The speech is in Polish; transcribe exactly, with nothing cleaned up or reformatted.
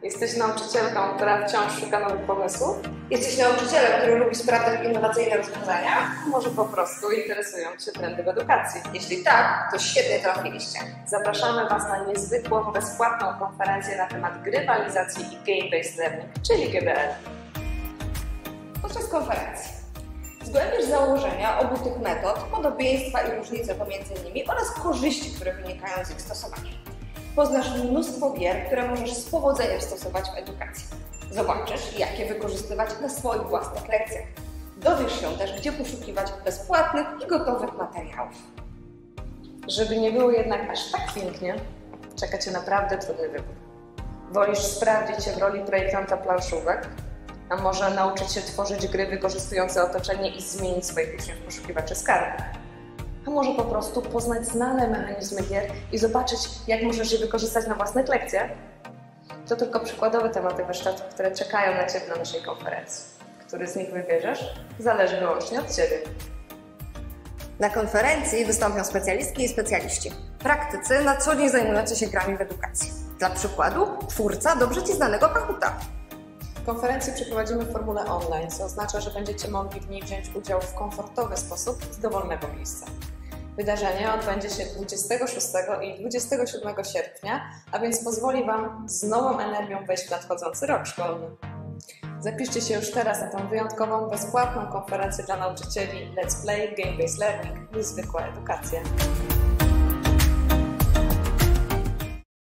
Jesteś nauczycielką, która wciąż szuka nowych pomysłów? Jesteś nauczycielem, który lubi sprawdzać innowacyjne rozwiązania? Może po prostu interesują Cię trendy w edukacji? Jeśli tak, to świetnie trafiliście. Zapraszamy Was na niezwykłą, bezpłatną konferencję na temat grywalizacji i Game-Based Learning, czyli G B L. Podczas konferencji zgłębisz założenia obu tych metod, podobieństwa i różnice pomiędzy nimi oraz korzyści, które wynikają z ich stosowania. Poznasz mnóstwo gier, które możesz z powodzeniem stosować w edukacji. Zobaczysz, jak je wykorzystywać na swoich własnych lekcjach. Dowiesz się też, gdzie poszukiwać bezpłatnych i gotowych materiałów. Żeby nie było jednak aż tak pięknie, czeka Cię naprawdę trudny wybór. Wolisz sprawdzić się w roli projektanta planszówek, a może nauczyć się tworzyć gry wykorzystujące otoczenie i zmienić swoich uczniów w poszukiwaczy skarbów? A może po prostu poznać znane mechanizmy gier i zobaczyć, jak możesz je wykorzystać na własnych lekcjach? To tylko przykładowe tematy warsztatów, które czekają na Ciebie na naszej konferencji. Który z nich wybierzesz, zależy wyłącznie od Ciebie. Na konferencji wystąpią specjalistki i specjaliści. Praktycy na co dzień zajmujący się grami w edukacji. Dla przykładu, twórca dobrze Ci znanego Kahota. Konferencję przeprowadzimy w formule online, co oznacza, że będziecie mogli w niej wziąć udział w komfortowy sposób z dowolnego miejsca. Wydarzenie odbędzie się dwudziestego szóstego i dwudziestego siódmego sierpnia, a więc pozwoli Wam z nową energią wejść w nadchodzący rok szkolny. Zapiszcie się już teraz na tą wyjątkową, bezpłatną konferencję dla nauczycieli Let's Play Game-Based Learning – Niezwykła edukacja.